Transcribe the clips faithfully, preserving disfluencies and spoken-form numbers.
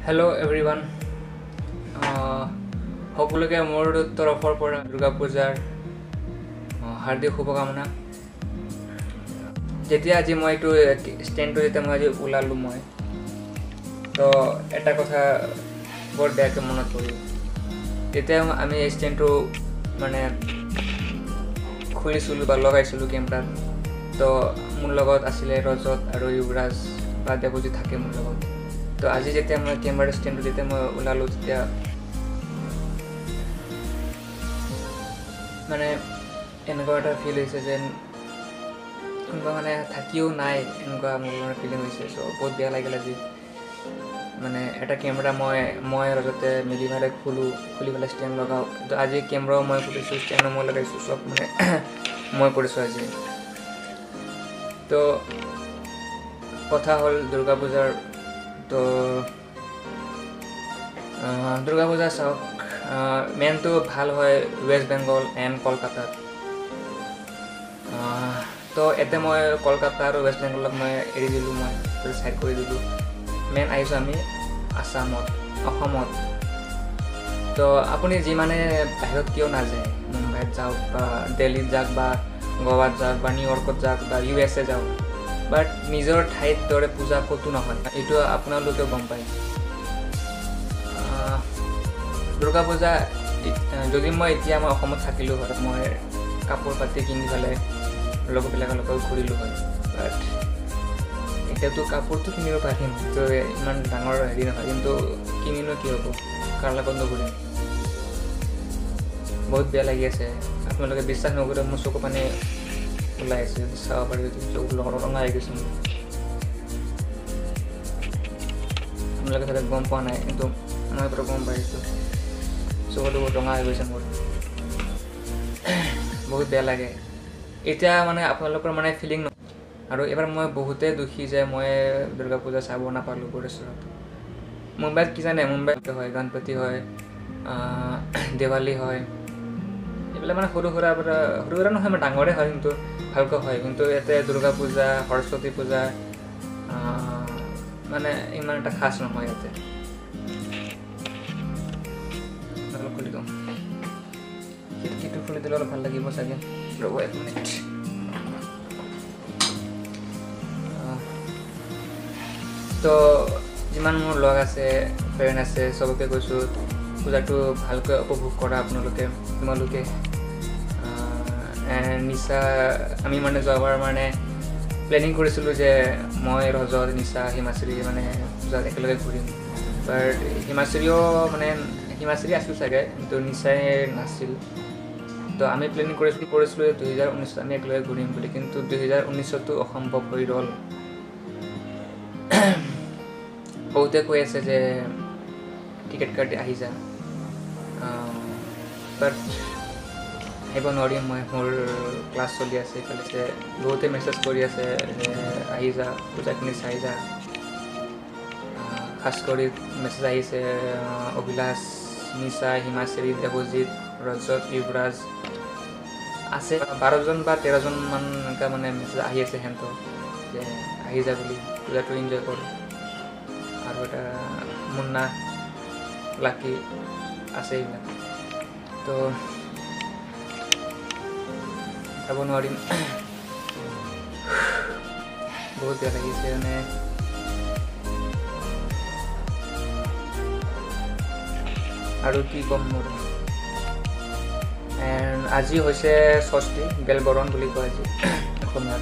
Hello everyone. সকলোকে মোৰ তৰফৰ পৰা দুৰ্গা পূজাৰ হাৰ্দিক শুভকামনা। যেতিয়া আজি মই এইটো ষ্টেণ্ডটো যেতিয়া মই আজি ওলালোঁ মই তো এটা কথা বৰ বেয়াকৈ মনত পৰিল। যেতিয়া আমি এই ষ্টেণ্ডটো মানে খুলিছিলোঁ বা লগাইছিলোঁ কেমেৰাত, তো মোৰ লগত আছিলে ৰজত আৰু যুৱৰাজ বা দেৱজিৎ থাকে মোৰ লগত। তো আজি যেতিয়া মই কেমেৰা ষ্টেণ্ডটো যেতিয়া মই ওলালোঁ তেতিয়া মানে এনেকুৱা এটা ফিল হৈছে যেন কোনোবা মানে থাকিও নাই, এনেকুৱা মোৰ মানে ফিলিং হৈছে। চ' বহুত বেয়া লাগিল আজি মানে এটা কেমেৰা মই মই ৰজতে মিলি পেলাই খোলোঁ খুলি পেলাই ষ্টেণ্ড লগাওঁ। তো আজি কেমেৰাও মই কৰিছোঁ, ষ্টেণ্ডো মই লগাইছোঁ, চব মানে মই কৰিছোঁ আজি। তো কথা হ'ল দুৰ্গা পূজাৰ। তো দুৰ্গা পূজা চাওক, মেইনটো ভাল হয় ৱেষ্ট বেংগল এণ্ড কলকাতাত। তো এতিয়া মই কলকাতা আৰু ৱেষ্ট বেংগলক মই এৰি দিলোঁ, মই চাইড কৰি দিলোঁ। মেইন আহিছোঁ আমি আসামত, অসমত। তো আপুনি যিমানে বাহিৰত কিয় নাযায়, মুম্বাইত যাওক বা দিল্লীত যাওক বা গোৱাত যাওক বা নিউয়ৰ্কত যাওক বা ইউ এছ এ যাওক, বাট নিজৰ ঠাইত দৰে পূজা ক'তো নহয়, এইটো আপোনালোকেও গম পায়। দুৰ্গা পূজা যদি মই এতিয়া মই অসমত থাকিলোঁ হয়, মই কাপোৰ পাতি কিনি পেলাই লগৰবিলাকৰ লগত ঘূৰিলোঁ হয়। বাট এতিয়াতো কাপোৰটো কিনিব পাৰিম, তো ইমান ডাঙৰ হেৰি নহয়, কিন্তু কিনিনো কি হ'ব, কাৰ লগত নুঘূৰিম। বহুত বেয়া লাগি আছে। আপোনালোকে বিশ্বাস নকৰে, মোৰ চকু পানী ওলাই আছে, চাব পাৰি চকু ৰঙা হৈ গৈছে মোৰ। আপোনালোকে তাতে গম পোৱা নাই, কিন্তু মই পৰা গম পাইছোঁ চকুটো বহুত ৰঙা হৈ গৈছে মোৰ। বহুত বেয়া লাগে এতিয়া মানে আপোনালোকৰ মানে ফিলিং ন। আৰু এইবাৰ মই বহুতেই দুখী যে মই দুৰ্গা পূজা চাব নাপালোঁ ভুৱনেশ্বৰত। মুম্বাইত কি জানে, মুম্বাইত হয় গণপতি হয়, দেৱালী হয়, এইবিলাক মানে সৰু সুৰা পৰা সৰু সুৰা নহয়, মানে ডাঙৰে হয়, কিন্তু ভালকৈ হয়। কিন্তু ইয়াতে দুৰ্গা পূজা, সৰস্বতী পূজা মানে ইমান এটা খাচ নহয় ইয়াতে। খুলি দিওঁ, খিৰিকীটো খুলি দিলে অলপ ভাল লাগিব চাগে। ৰ'ব এক মিনিট। তো যিমান মোৰ লগ আছে, ফ্ৰেণ্ড আছে, চবকে কৈছোঁ পূজাটো ভালকৈ উপভোগ কৰা আপোনালোকে। তোমালোকে নিশা আমি মানে যোৱাবাৰ মানে প্লেনিং কৰিছিলোঁ যে মই ৰজত, নিশা, হিমাশ্ৰী মানে পূজাত একেলগে ঘূৰিম। বাট হিমাশ্ৰীও মানে হিমাশ্ৰী আছিল চাগে, কিন্তু নিশাই নাছিল। তো আমি প্লেনিং কৰিছিলোঁ কৰিছিলোঁ দুহেজাৰ ঊনৈছত আমি একেলগে ঘূৰিম বুলি, কিন্তু দুহেজাৰ ঊনৈছতো অসম্ভৱ হৈ ৰ'ল। বহুতে কৈ আছে যে টিকেট কাটি আহি যা, বাট আহিব নোৱাৰিম মই, মোৰ ক্লাছ চলি আছে। ইফালে বহুতে মেছেজ কৰি আছে যে আহি যা, পূজাখিনি চাই যা। খাছ কৰি মেছেজ আহিছে অভিলাষ, নিশা, হিমাশ্ৰী, দেৱজিৎ, ৰজত, যুৱৰাজ আছে, বাৰজন বা তেৰজনমান এনেকুৱা মানে মেছেজ আহি আছে সিহঁতৰ যে আহি যা বুলি, পূজাটো এনজয় কৰ। আৰু এটা মুন্না, লাকি আছে এইবিলাক। তো যাব নোৱাৰিম, বহুত বেয়া লাগিছে মানে। আৰু কি ক'ম মোৰ, এণ্ড আজি হৈছে ষষ্ঠী, বেলবৰণ বুলি কয় আজি অসমীয়াত,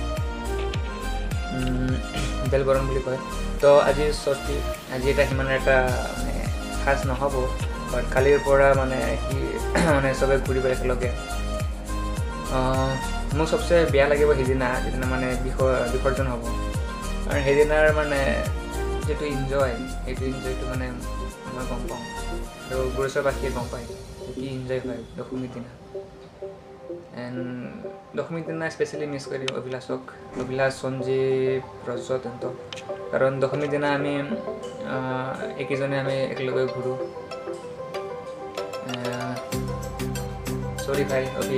বেলবৰণ বুলি কয়। তো আজি ষষ্ঠী, আজি এটা সিমান এটা মানে খাচ নহ'ব, বাট কালিৰ পৰা মানে কি মানে চবে ঘূৰিব একেলগে। মোৰ চবচে বেয়া লাগিব সেইদিনা, যিদিনা মানে বিস বিসৰ্জন হ'ব। আৰু সেইদিনাৰ মানে যিটো ইনজয়, সেইটো ইনজয়টো মানে মই গম পাওঁ, আৰু ভুৱনেশ্বৰবাসীয়ে গম পায় কি ইনজয় হয় দশমীৰ দিনা। এণ্ড দশমীৰ দিনা স্পেচিয়েলি মিছ কৰি দিওঁ অভিলাষক, অভিলাষ, সঞ্জীৱ, ৰজত এহঁতক। কাৰণ দশমীৰ দিনা আমি একেইজনে আমি একেলগে ঘূৰোঁ। চৰি ভাই অভি,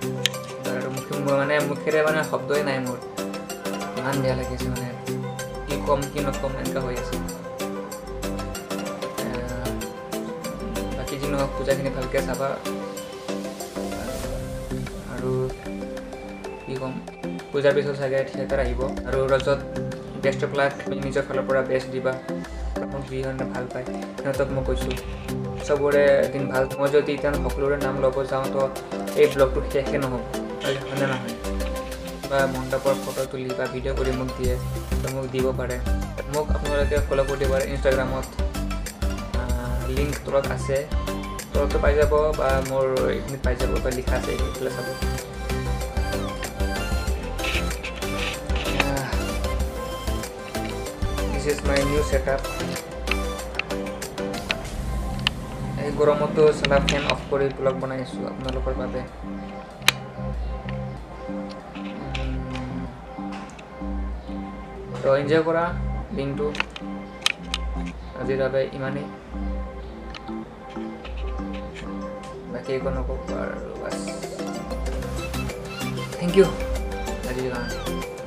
আৰু মুখে মানে মুখেৰে মানে শব্দই নাই মোৰ, ইমান বেয়া লাগিছে মানে। কম কি নকম এনেকুৱা হৈ আছে বাকী যি নহওক পূজাখিনি ভালকৈ চাবা আৰু কি ক'ম পূজাৰ পিছত চাগে থিয়েটাৰ আহিব আৰু ৰজত বেষ্ট অফ লাক নিজৰ ফালৰ পৰা বেষ্ট দিবা মোক যিধৰণে ভাল পায় সিহঁতক মই কৈছোঁ চবৰে এদিন ভাল মই যদি এতিয়া সকলোৰে নাম ল'ব যাওঁ তো এই ব্লগটো শেষে নহ'ব হয়নে নহয় বা মণ্ডপৰ ফটো তুলি বা ভিডিঅ' কৰি মোক দিয়ে তো মোক দিব পাৰে মোক আপোনালোকে ফ'ল' কৰি দিব পাৰে ইনষ্টাগ্ৰামত লিংক তলত আছে তলতো পাই যাব বা মোৰ এইখিনিত পাই যাব বা লিখা আছে এইফালে চাব this is my new setup এই গৰমতো চালা ফেন অফ কৰি ব্লগ বনাই আছোঁ আপোনালোকৰ বাবে তো এনজয় কৰা দিনটো আজিৰ বাবে ইমানেই বাকী একো নকওঁ আৰু বাছ থেংক ইউ আজিৰ কাৰণে